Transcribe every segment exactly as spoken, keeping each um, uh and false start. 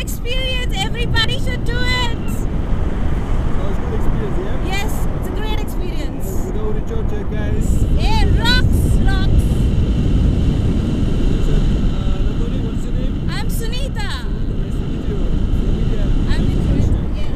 experience. Everybody should do it. That was a good experience, yeah? Yes, it's a great experience. We know the Georgia guys. Hey, rocks, rocks. So, uh, Natoli, what's your name? I'm Sunita. Nice to meet you. From India. I'm in India. Yes.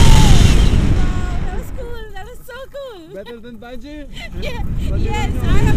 Better than bungee? Yeah. But you Yes, don't know. I have